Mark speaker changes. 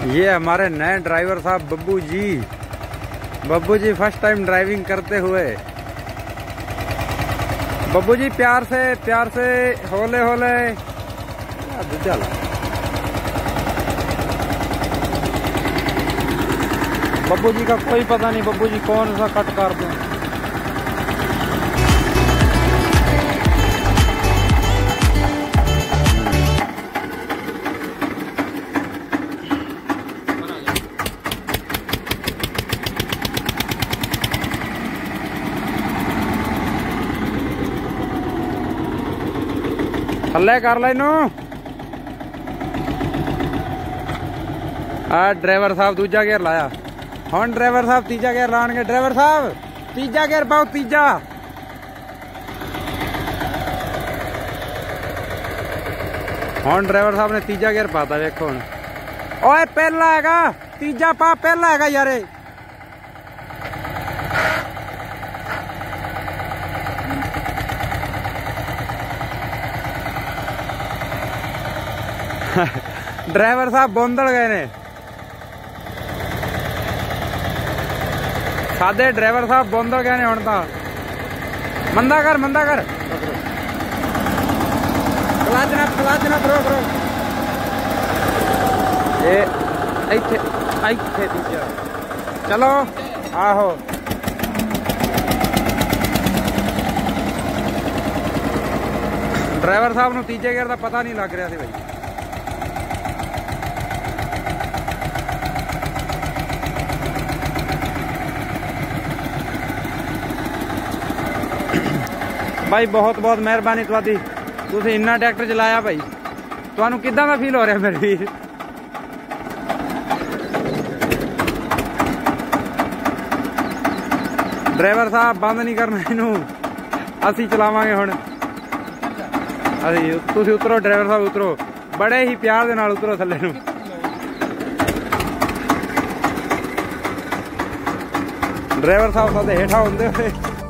Speaker 1: ये हमारे नए ड्राइवर साहब Babbu ji. Babbu ji first time driving करते हुए। बब्बू जी प्यार से होले होले। बब्बू जी का कोई पता नहीं, बब्बू जी कौन सा कट कर दें। थल्ले कर लेनू। ड्राइवर साहब दूजा गेयर लाया। हम ड्राइवर साहब तीजा गेयर लाएंगे। ड्राइवर साहब तीजा गेयर पाओ, तीजा। हम ड्राइवर साहब ने तीजा गेयर पाता। देखो हुण ओए पहला हैगा, तीजा पा, पहला हैगा यारे। ड्राइवर साहब बोंदड़ गए ने। सादे ड्राइवर साहब बोंदड़ गए ने। हुण तां मंदा कर क्लच ना ब्रो। ये इत्थे तीजा चलो। आहो ड्राइवर साहब नूं तीजे गेयर दा पता नहीं लग रहा सी भाई। भाई बहुत बहुत मेहरबानी तुहाडी, तुसीं इन्ना ट्रैक्टर चलाया भाई। तुहानूं किद्दां दा फील हो रहा मेरे वीर? ड्राइवर साहब बंद नहीं करना इनू, असीं चलावांगे हुण। तुसीं उतरो ड्राइवर साहब, उतरो। बड़े ही प्यार दे नाल उतरो थल्ले नूं। ड्राइवर साहब साडे हेठा हुंदे होए